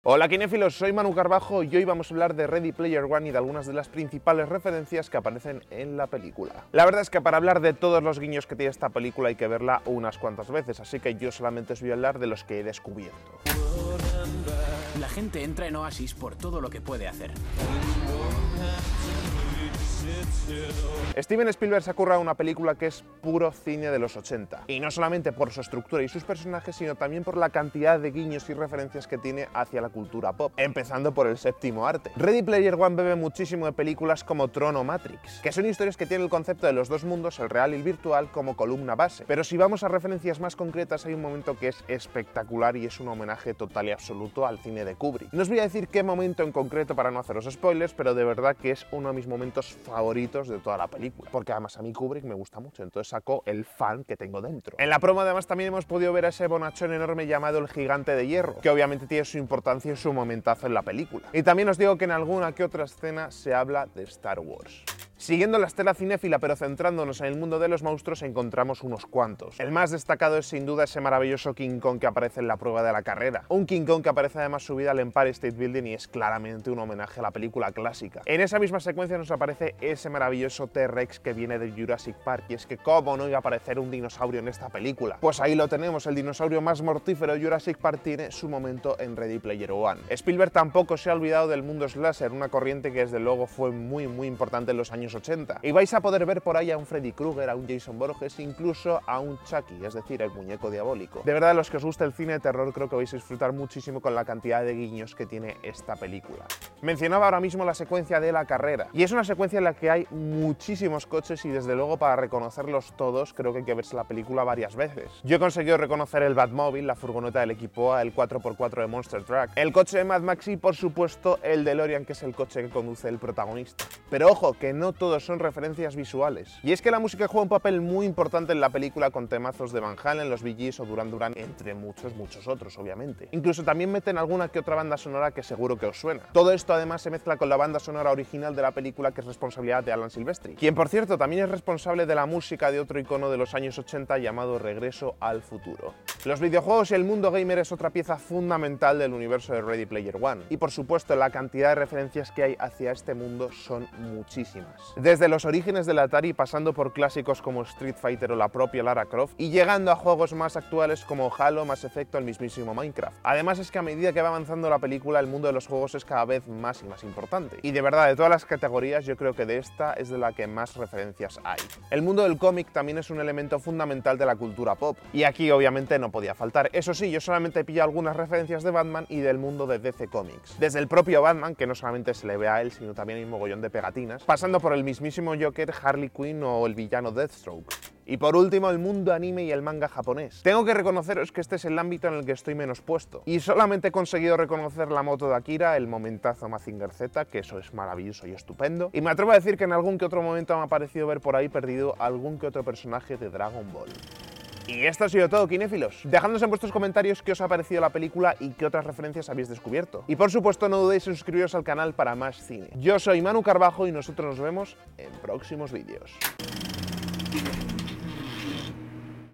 Hola cinéfilos, soy Manu Carbajo y hoy vamos a hablar de Ready Player One y de algunas de las principales referencias que aparecen en la película. La verdad es que para hablar de todos los guiños que tiene esta película hay que verla unas cuantas veces, así que yo solamente os voy a hablar de los que he descubierto. La gente entra en Oasis por todo lo que puede hacer. Steven Spielberg se ha currado una película que es puro cine de los 80, y no solamente por su estructura y sus personajes, sino también por la cantidad de guiños y referencias que tiene hacia la cultura pop, empezando por el séptimo arte. Ready Player One bebe muchísimo de películas como Tron o Matrix, que son historias que tienen el concepto de los dos mundos, el real y el virtual, como columna base. Pero si vamos a referencias más concretas, hay un momento que es espectacular y es un homenaje total y absoluto al cine de Kubrick. No os voy a decir qué momento en concreto para no haceros spoilers, pero de verdad que es uno de mis momentos favoritos de toda la película, porque además a mí Kubrick me gusta mucho, entonces saco el fan que tengo dentro. En la promo además también hemos podido ver a ese bonachón enorme llamado el Gigante de Hierro, que obviamente tiene su importancia y su momentazo en la película. Y también os digo que en alguna que otra escena se habla de Star Wars. Siguiendo la estela cinéfila pero centrándonos en el mundo de los monstruos encontramos unos cuantos. El más destacado es sin duda ese maravilloso King Kong que aparece en la prueba de la carrera. Un King Kong que aparece además subida al Empire State Building y es claramente un homenaje a la película clásica. En esa misma secuencia nos aparece ese maravilloso T-Rex que viene de Jurassic Park, y es que cómo no iba a aparecer un dinosaurio en esta película. Pues ahí lo tenemos, el dinosaurio más mortífero de Jurassic Park tiene su momento en Ready Player One. Spielberg tampoco se ha olvidado del mundo slasher, una corriente que desde luego fue muy importante en los años 80. Y vais a poder ver por ahí a un Freddy Krueger, a un Jason Voorhees, incluso a un Chucky, es decir, el muñeco diabólico. De verdad, a los que os gusta el cine de terror creo que vais a disfrutar muchísimo con la cantidad de guiños que tiene esta película. Mencionaba ahora mismo la secuencia de la carrera, y es una secuencia en la que hay muchísimos coches y desde luego para reconocerlos todos creo que hay que verse la película varias veces. Yo he conseguido reconocer el Batmóvil, la furgoneta del equipo A, el 4x4 de Monster Truck, el coche de Mad Max y por supuesto el DeLorean, que es el coche que conduce el protagonista. Pero ojo, que no todos son referencias visuales. Y es que la música juega un papel muy importante en la película con temazos de Van Halen, los Bee Gees o Duran Duran, entre muchos otros, obviamente. Incluso también meten alguna que otra banda sonora que seguro que os suena. Todo esto además se mezcla con la banda sonora original de la película, que es responsabilidad de Alan Silvestri, quien por cierto también es responsable de la música de otro icono de los años 80 llamado Regreso al Futuro. Los videojuegos y el mundo gamer es otra pieza fundamental del universo de Ready Player One, y por supuesto la cantidad de referencias que hay hacia este mundo son muchísimas. Desde los orígenes del Atari, pasando por clásicos como Street Fighter o la propia Lara Croft, y llegando a juegos más actuales como Halo, Mass Effect o el mismísimo Minecraft. Además es que a medida que va avanzando la película, el mundo de los juegos es cada vez más y más importante. Y de verdad, de todas las categorías, yo creo que de esta es de la que más referencias hay. El mundo del cómic también es un elemento fundamental de la cultura pop, y aquí obviamente no podía faltar. Eso sí, yo solamente pillo algunas referencias de Batman y del mundo de DC Comics. Desde el propio Batman, que no solamente se le ve a él, sino también hay un mogollón de pegatinas, pasando por el mismísimo Joker, Harley Quinn o el villano Deathstroke. Y por último, el mundo anime y el manga japonés. Tengo que reconoceros que este es el ámbito en el que estoy menos puesto, y solamente he conseguido reconocer la moto de Akira, el momentazo Mazinger Z, que eso es maravilloso y estupendo, y me atrevo a decir que en algún que otro momento me ha parecido ver por ahí perdido algún que otro personaje de Dragon Ball. Y esto ha sido todo, cinéfilos. Dejadnos en vuestros comentarios qué os ha parecido la película y qué otras referencias habéis descubierto. Y por supuesto no dudéis en suscribiros al canal para más cine. Yo soy Manu Carbajo y nosotros nos vemos en próximos vídeos.